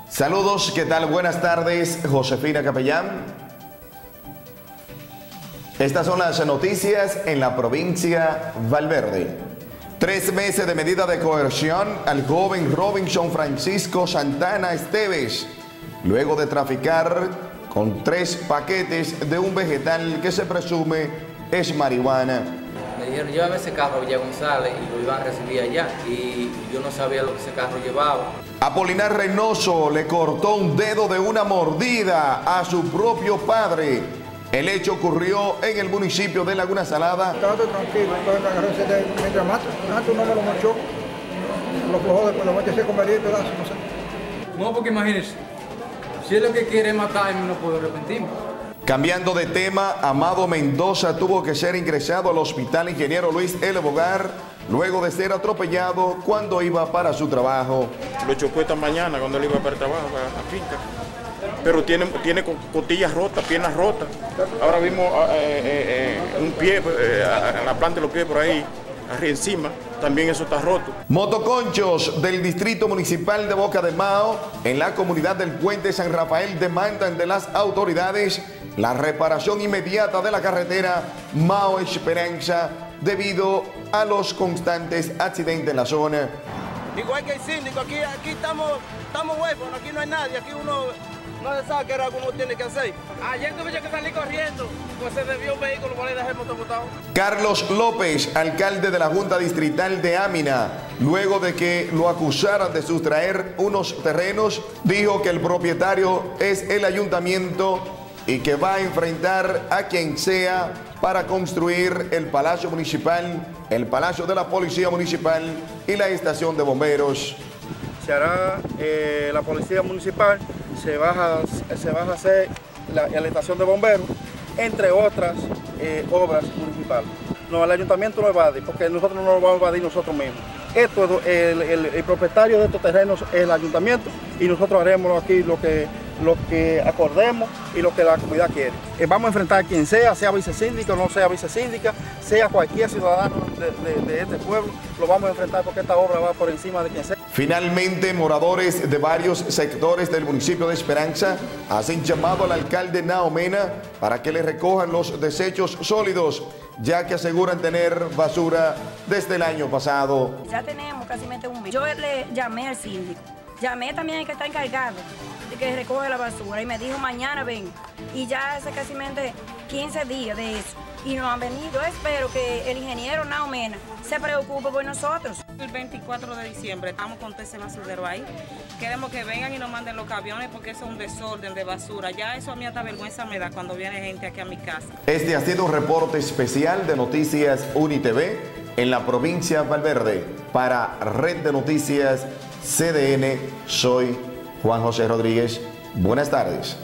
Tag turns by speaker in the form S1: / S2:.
S1: Saludos, ¿qué tal? Buenas tardes, Josefina Capellán. Estas son las noticias en la provincia Valverde. 3 meses de medida de coerción al joven Robinson Francisco Santana Esteves, luego de traficar con 3 paquetes de un vegetal que se presume es marihuana.
S2: Me dijeron, llévame ese carro a Villa González y lo iban a recibir allá. Y yo no sabía lo que ese carro llevaba.
S1: Apolinar Reynoso le cortó un dedo de una mordida a su propio padre. El hecho ocurrió en el municipio de Laguna Salada.
S3: Estaba tranquilo, mientras más no me lo marchó, lo flojó después, lo metió ese comería y pedazo, no sé.
S4: No, porque imagínense, si es lo que quiere matarme, no puedo arrepentirme.
S1: Cambiando de tema, Amado Mendoza tuvo que ser ingresado al hospital Ingeniero Luis L. Bogar luego de ser atropellado cuando iba para su trabajo.
S5: Lo chocó esta mañana cuando él iba para el trabajo, para la finca. Pero tiene costillas rotas, piernas rotas. Ahora vimos un pie, en la planta de los pies por ahí, arriba encima. También eso está roto.
S1: Motoconchos del Distrito Municipal de Boca de Mao, en la comunidad del Puente San Rafael, demandan de las autoridades la reparación inmediata de la carretera Mao Esperanza debido a los constantes accidentes en la zona.
S6: Igual que el síndico, aquí estamos huérfanos, aquí no hay nadie, aquí uno no sabe qué era lo que uno tiene que hacer. Ayer tuve que salir corriendo, pues se desvió un vehículo por ahí, dejé el motor botado.
S1: Carlos López, alcalde de la Junta Distrital de Amina, luego de que lo acusaran de sustraer unos terrenos, dijo que el propietario es el ayuntamiento y que va a enfrentar a quien sea para construir el Palacio Municipal, el Palacio de la Policía Municipal y la Estación de Bomberos.
S7: Se hará la Policía Municipal, se va a hacer la estación de bomberos, entre otras obras municipales. No, el ayuntamiento no evade, porque nosotros no lo vamos a evadir nosotros mismos. El propietario de estos terrenos es el ayuntamiento y nosotros haremos aquí lo que acordemos y lo que la comunidad quiere. Vamos a enfrentar a quien sea vicesíndica o no sea vicesíndica, sea cualquier ciudadano de este pueblo, lo vamos a enfrentar porque esta obra va por encima de quien sea.
S1: Finalmente, moradores de varios sectores del municipio de Esperanza hacen llamado al alcalde Nao Mena para que le recojan los desechos sólidos, ya que aseguran tener basura desde el año pasado.
S8: Ya tenemos casi un mes. Yo le llamé al síndico, llamé también al que está encargado de que recoge la basura y me dijo mañana ven. Y ya hace casi 15 días de eso y no han venido. Espero que el ingeniero Nao Mena se preocupe por nosotros.
S9: El 24 de diciembre estamos con ese basurero ahí. Queremos que vengan y nos manden los camiones porque eso es un desorden de basura. Ya eso a mí hasta vergüenza me da cuando viene gente aquí a mi casa.
S1: Este ha sido un reporte especial de Noticias UniTV en la provincia de Valverde. Para Red de Noticias CDN, soy Juan José Rodríguez. Buenas tardes.